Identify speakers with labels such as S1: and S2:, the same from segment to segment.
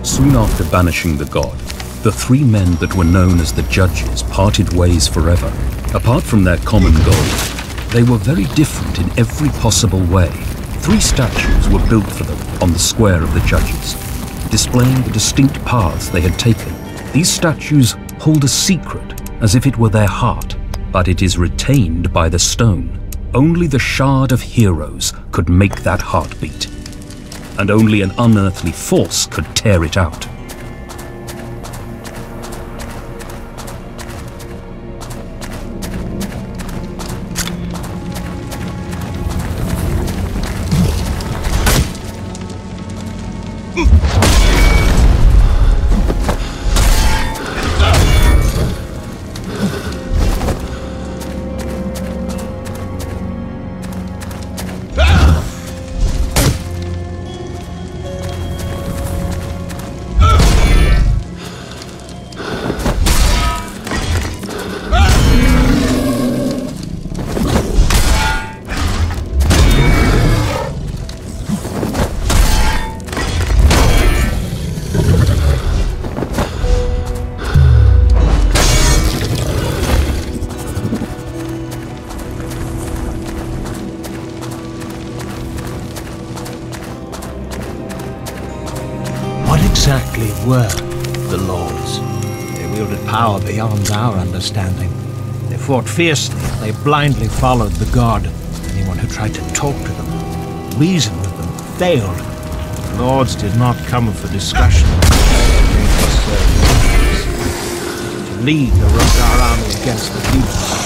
S1: Soon after banishing the god, the three men that were known as the Judges parted ways forever. Apart from their common goal, they were very different in every possible way. 3 statues were built for them on the square of the Judges, displaying the distinct paths they had taken. These statues hold a secret, as if it were their heart, but it is retained by the stone. Only the Shard of Heroes could make that heart beat, and only an unearthly force could tear it out.
S2: Exactly were the Lords. They wielded power beyond our understanding. They fought fiercely, they blindly followed the god. Anyone who tried to talk to them, reason with them, failed. The Lords did not come for discussion. They came for service. To lead the Roshar army against the Future.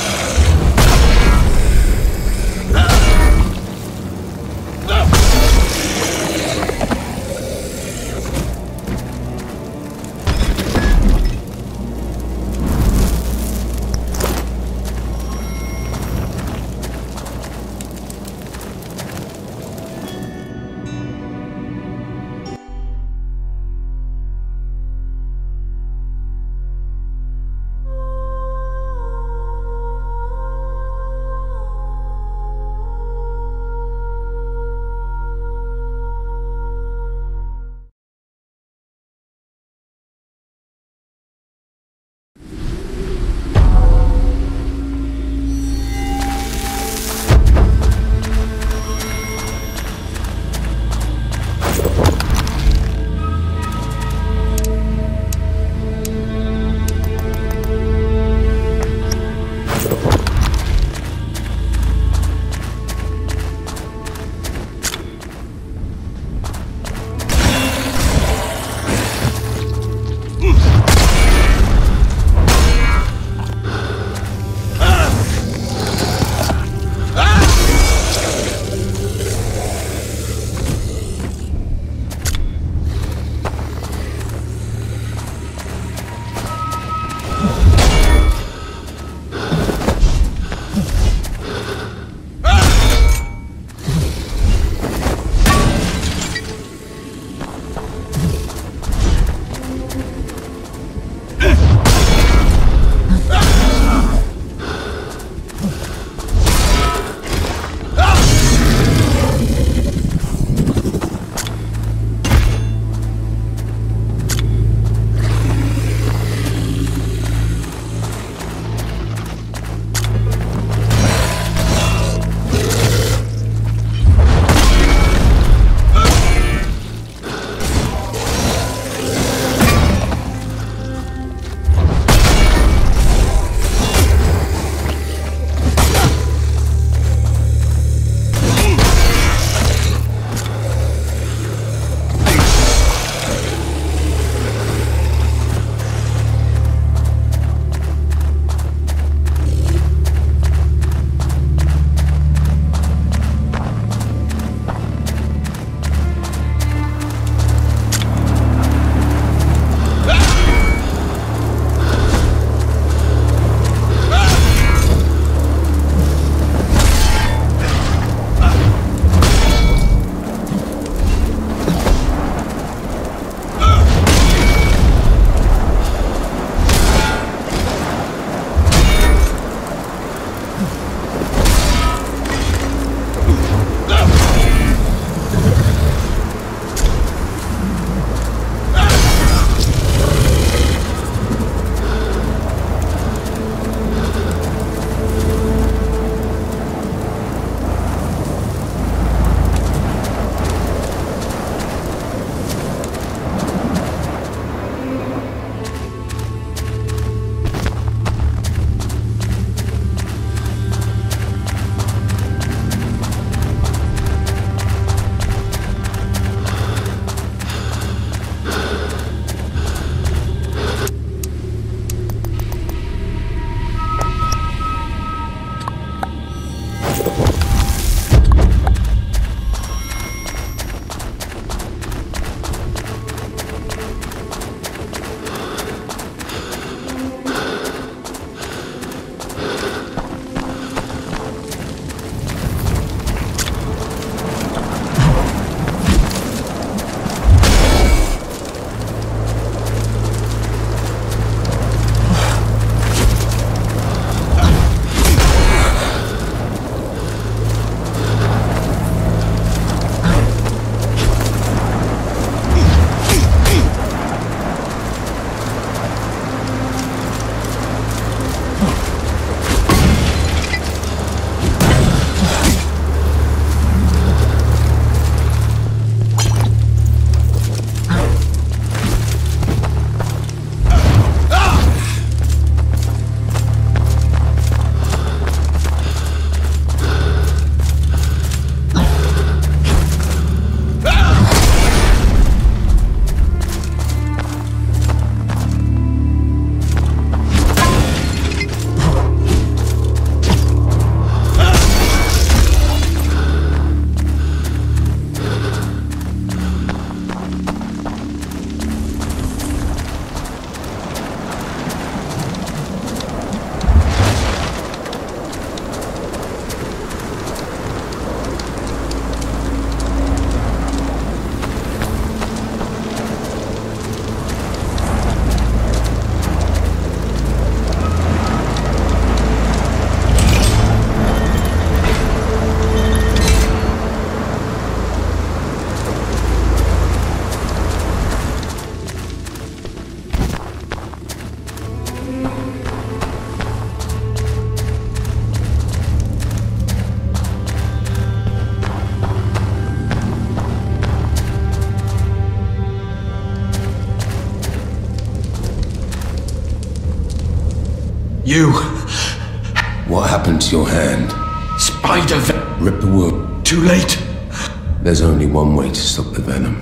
S3: You!
S4: What happened to your hand?
S3: Spider
S4: Rip the wound.
S3: Too late!
S4: There's only one way to stop the venom.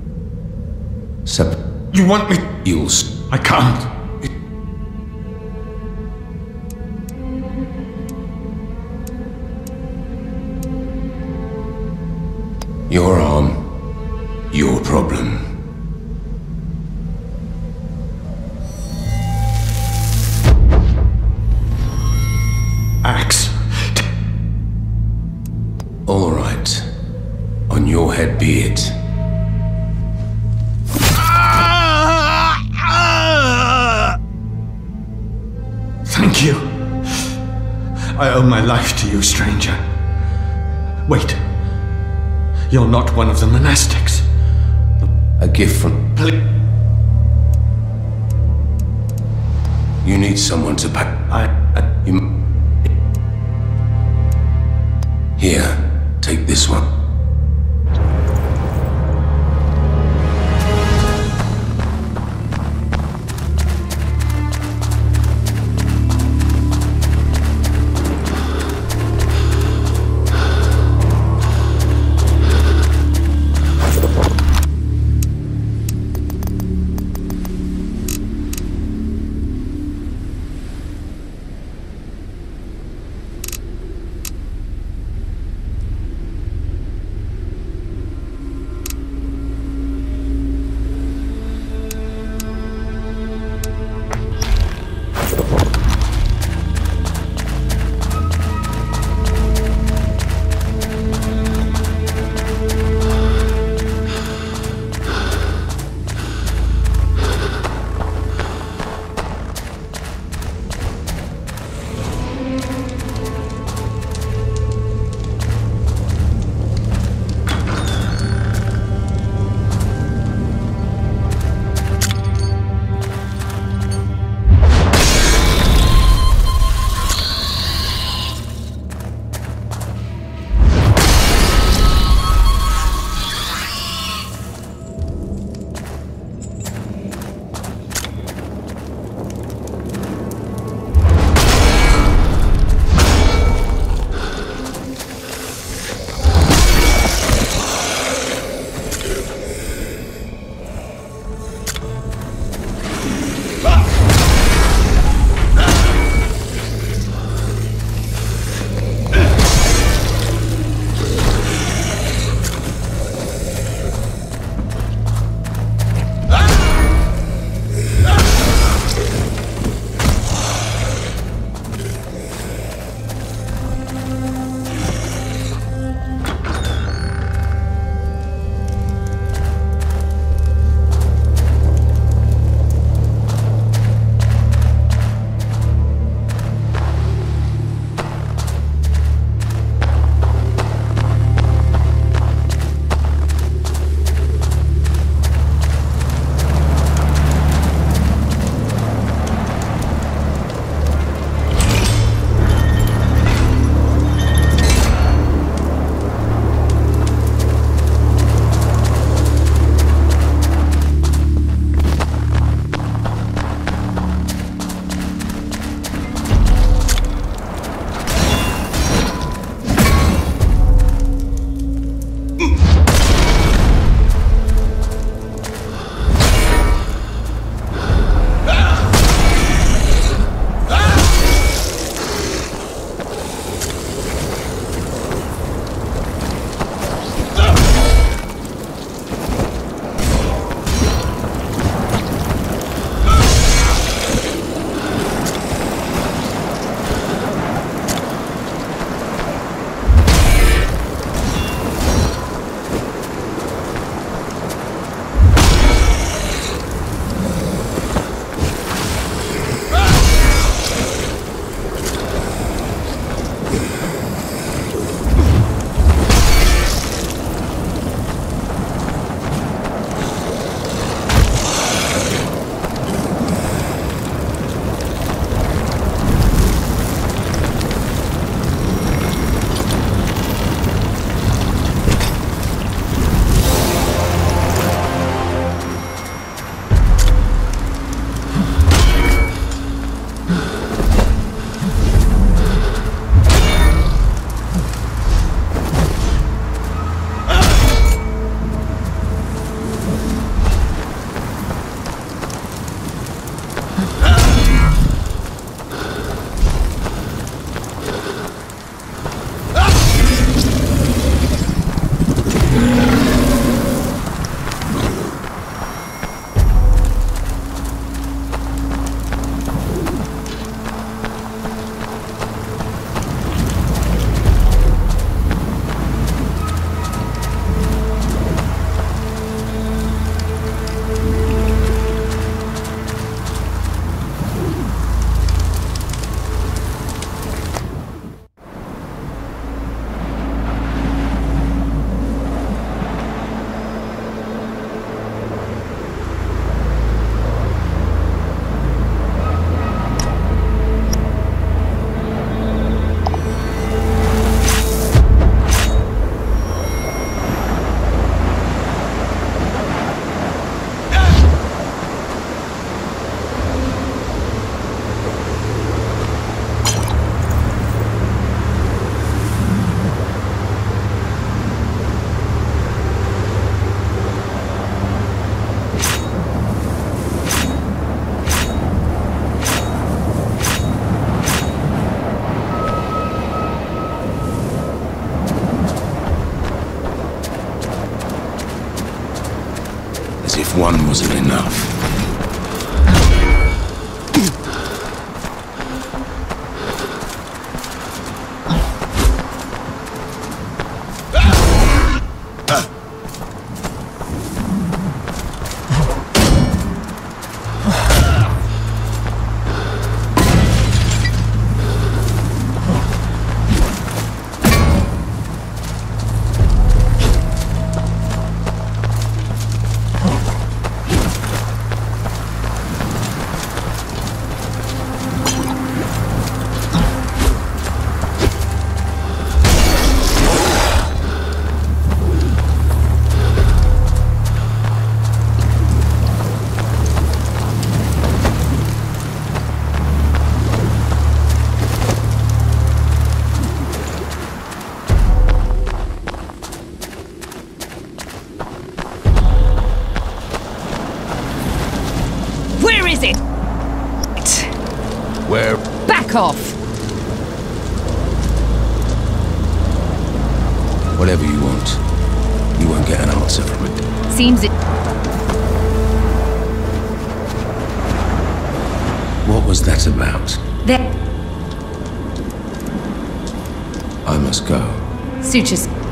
S3: You want me?
S4: You'll
S3: I can't.
S4: Your arm. Your problem.
S3: Axe.
S4: All right. On your head be it.
S3: Thank you. I owe my life to you, stranger. Wait. You're not one of the monastics.
S4: A gift from... You need someone to pack... You... Here, take this one. As if one wasn't enough.
S5: Where is it?
S4: Where?
S5: Back off!
S4: Whatever you want. You won't get an answer from it.
S5: Seems it...
S4: What was that about?
S5: There...
S4: I must go.
S5: Sutures...